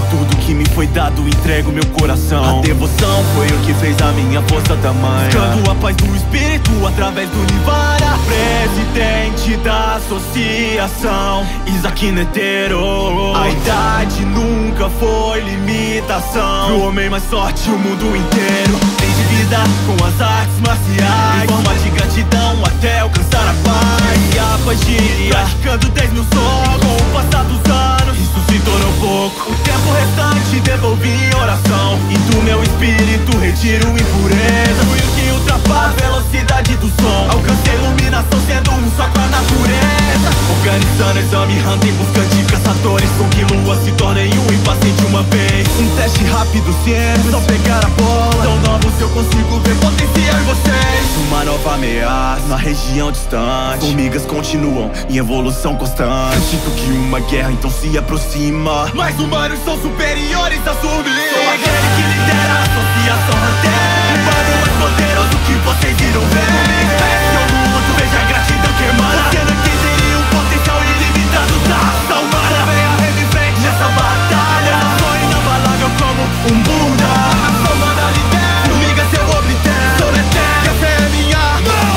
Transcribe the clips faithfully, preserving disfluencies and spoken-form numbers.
tudo que me foi dado, entrego meu coração. A devoção foi o que fez a minha força tamanha. Buscando a paz do espírito através do Nirvana. Presidente da associação Isaac Netero. A idade nunca foi limitação. Pro homem mais forte o mundo inteiro tem de vida com as artes marciais, em forma de gratidão até alcançar a paz. E a paz gira, praticando dez mil sons. Com o passar dos anos, isso se tornou pouco. O tempo restante devolvi em oração, e do meu espírito retiro impureza. Fui o que ultrapassa a velocidade do som. Alcancei iluminação sendo um só com a natureza. Organizando exame hunter em busca de caçadores, com que lua se tornei um impaciente uma vez. Um teste rápido ciência, só pegar a bola. Tão novos eu consigo ver potencial em vocês. Uma nova ameaça na região distante. Formigas continuam em evolução constante. Eu sinto que uma guerra então se aproxima, mas humanos são superiores à formiga. Sou aquele que lidera a associação Hunter. Humano mais poderoso que vocês irão ver. Espécie ao mundo, veja a gratidão que emana. Você não entenderia o potencial ilimitado da raça humana. Vem a reviver nessa batalha. Eu sou inabalável como um Buda. A raça humana lidera, formigas eu oblitero. Sou eterno, essa é minha mão.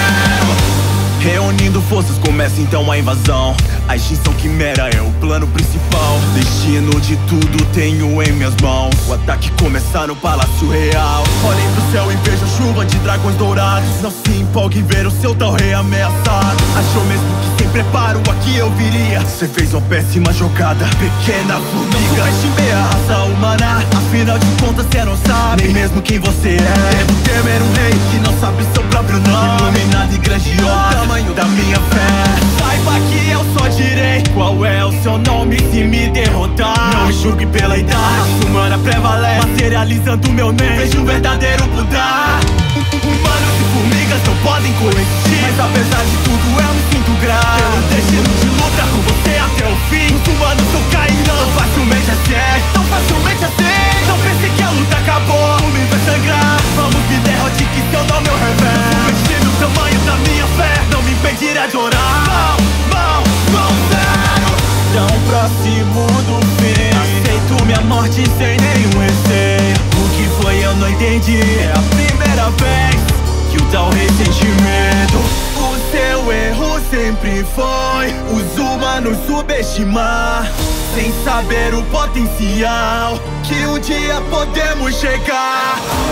Reunindo forças começa então a invasão. A extinção quimera é o plano principal. Destino de tudo tenho em minhas mãos. O ataque começa no Palácio Real. Olhem pro céu e vejam chuva de dragões dourados. Não se empolgue em ver o seu tal rei ameaçado. Achou mesmo que sem preparo aqui eu viria? Cê fez uma péssima jogada, pequena formiga. Não subestime a raça humana, afinal de contas cê não sabe nem mesmo quem você é. Devo temer um rei que não sabe seu próprio nome. Iluminado e grandioso, o tamanho da minha fé. Saiba que eu só direi qual é o seu nome se me derrotar. Não me julgue pela idade, humana prevalece, materializando meu nome. Vejo um verdadeiro Buda. Humanos e formigas não podem coexistir, mas apesar de tudo eu me sinto grato pelo destino de luta com você até o fim. Os humanos não cairão tão facilmente assim, tão facilmente assim. Não pense que a luta acabou, o mundo vai sangrar. Vamos me derrote que seu nome eu revelo. Subestime o tamanho da minha fé, não me impedirá de orar. Mão, mão, mão zero. Tão próximo do fim, aceito minha morte sem nenhum receio. O que foi eu não entendi, é a primeira vez que o tal ressentimento. O seu erro sempre foi os humanos subestimar, sem saber o potencial que um dia podemos chegar.